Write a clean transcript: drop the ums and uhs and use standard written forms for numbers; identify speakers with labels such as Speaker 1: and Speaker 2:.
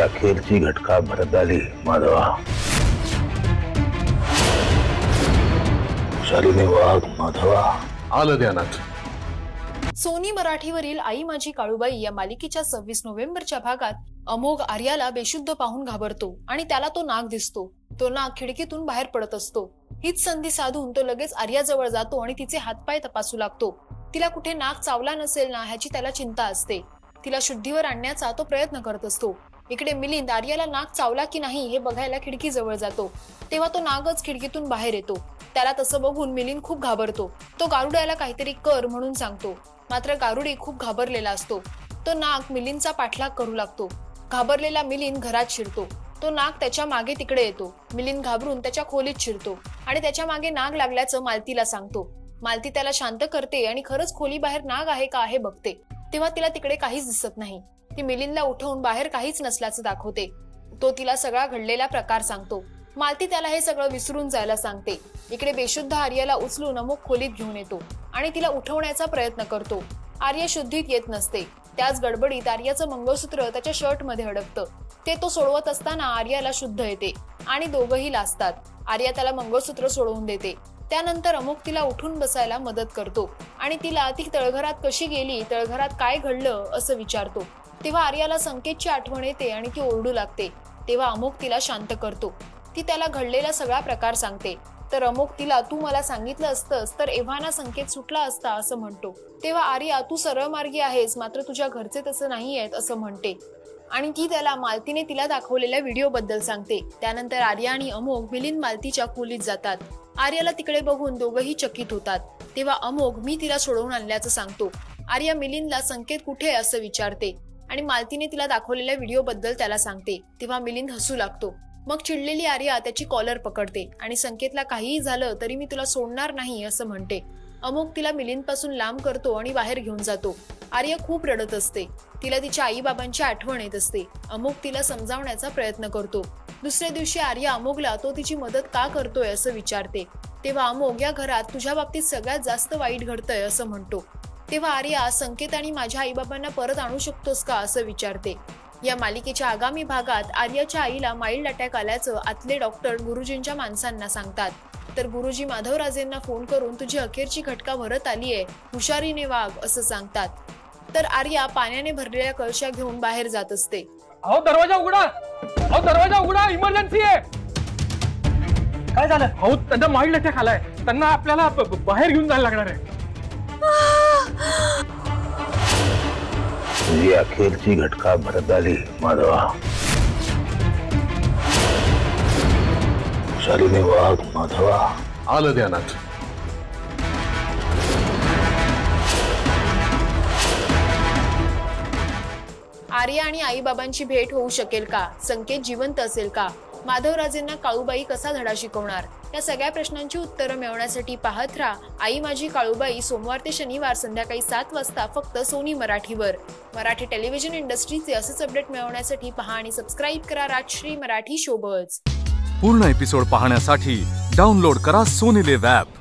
Speaker 1: अखेरची घटका भरत आली माधवा. शालिनी वाघ माधवा
Speaker 2: आलं ध्यानात.
Speaker 3: सोनी मराठीवरील आई माझी काळूबाई या मालिकेच्या 26 नोव्हेंबरच्या भागात अमोघ आर्याला बेशुद्ध पाहून घाबरतो आणि त्याला तो नाग दिसतो. तो नाग खिडकीतून बाहेर पडत असतो. हीच संधी साधून तो लगेच आर्याजवळ जातो आणि तिचे हातपाय तपासू लागतो. तिला कुठे नाग चावला नसेल ना ह्याची त्याला चिंता असते. तिला शुद्धीवर आणण्याचा तो प्रयत्न करत असतो. इकडे मिलिंद आर्याला नाग चावला की नाही हे बघायला खिडकीजवळ जातो. तेव्हा तो नागच खिडकीतून बाहेर येतो. त्याला तसं बघून मिलिंद खूप घाबरतो. तो गारुड्याला काहीतरी कर म्हणून सांगतो. मात्र गारुडी खूप घाबरलेला असतो. तो नाग मिलिंदचा पाठलाग करू लागतो. घाबरलेला मिलिंद घरात शिरतो. तो नाग त्याच्या मागे तिकडे येतो. मिलिंद घाबरून त्याच्या खोलीत शिरतो आणि त्याच्या मागे नाग लागल्याचं मालतीला सांगतो. मालती त्याला शांत करते आणि खरंच खोली बाहेर नाग आहे का हे बघते. तेव्हा तिला तिकडे काहीच दिसत नाही. ती मिलिंदला उठवून बाहेर काहीच नसल्याचं दाखवते. तो तिला सगळा घडलेला प्रकार सांगतो. मालती त्याला हे सगळं विसरून जायला सांगते. इकडे बेशुद्ध आर्याला उचलून अमुक खोलीत घेऊन येतो आणि तिला उठवण्याचा प्रयत्न करतो. आर्या शुद्धीत येत नसते. त्याच गडबडीत आर्याचं मंगळसूत्र त्याच्या शर्ट मध्ये अडकतं. ते तो सोडवत असताना आर्याला शुद्ध येते आणि दोघंही लाजतात. आर्या त्याला मंगळसूत्र सोडवून देते. त्यानंतर अमुक तिला उठून बसायला मदत करतो आणि तिला ती तळघरात कशी गेली, तळघरात काय घडलं असं विचारतो. तेव्हा आर्याला संकेतची आठवण येते आणि ती ओरडू लागते. तेव्हा अमुक तिला शांत करतो. ती त्याला घडलेला सगळा प्रकार सांगते. तर अमुक तिला तू मला सांगितलं असतंस तर एव्हाना संकेत सुटला असता असं म्हणतो. तेव्हा आर्या तू सरळ मार्गी आहेस मात्र तुझ्या घरचे तसं नाही आहेत असं म्हणते आणि ती त्याला मालतीने तिला दाखवलेल्या व्हिडिओ बद्दल सांगते. त्यानंतर आर्या आणि अमोघ मिलिंद मालतीच्या खोलीत जातात. आर्याला तिकडे बघून दोघंही चकित होतात. तेव्हा अमोघ मी तिला सोडवून आणल्याचं सांगतो. आर्या मिलिंदला संकेत कुठे असं विचारते आणि मालतीने तिला दाखवलेल्या व्हिडिओ बद्दल त्याला सांगते. तेव्हा मिलिंद हसू लागतो. मग चिडलेली आर्या त्याची कॉलर पकडते आणि संकेतला काहीही झालं तरी मी तुला सोडणार नाही असं म्हणते. अमोघ तिला मिलिंद पासून लांब करतो आणि बाहेर घेऊन जातो. आर्या खूप रडत असते. तिला तिच्या आई बाबांची आठवण येत असते. अमोघ तिला समजावण्याचा प्रयत्न करतो. दुसऱ्या दिवशी आर्या अमोघला तो तिची मदत का करतोय असं विचारते. तेव्हा अमोघ या घरात तुझ्या बाबतीत सगळ्यात जास्त वाईट घडतंय असं म्हणतो. तेव्हा आर्या संकेत आणि माझ्या आई बाबांना परत आणू शकतोस का असं विचारते. या मालिकेच्या आगामी भागात आर्याच्या आईला माइल्ड अटॅक आल्याचं आतले डॉक्टर गुरुजींच्या माणसांना सांगतात. तर गुरुजी माधवराजेंना फोन करून तुझी अखेरची घटका भरत आलीये, हुशारीने वाघ असं सांगतात. तर आर्या पाण्याने भरलेल्या कळशा घेऊन बाहेर जात असते.
Speaker 4: अहो दरवाजा उघडा, अहो दरवाजा उघडा, इमर्जन्सी आहे. काय झालं? अहो त्यांना माइल्ड अटॅक आलाय. त्यांना आपल्याला बाहेर घेऊन जायला लागणार आहे.
Speaker 1: तुझी अखेरची घटका भरत आली माधवा. शालिनी वाघ माधवा
Speaker 2: आलं ध्यानात.
Speaker 3: आर्या आणि आई बाबांची भेट होऊ शकेल का? संकेत जिवंत असेल का? माधवराजेंना काळूबाई कसा धडा शिकवणार? या सगळ्या प्रश्नांची उत्तरं मिळवण्यासाठी पाहत राहा आई माझी काळूबाई सोमवार ते शनिवार संध्याकाळी 7 वाजता फक्त सोनी मराठीवर. मराठी टेलिव्हिजन इंडस्ट्रीचे असेच अपडेट मिळवण्यासाठी पहा आणि सबस्क्राईब करा राजश्री मराठी शोबज.
Speaker 5: पूर्ण एपिसोड पाहण्यासाठी डाउनलोड करा सोनी लिव्ह ॲप.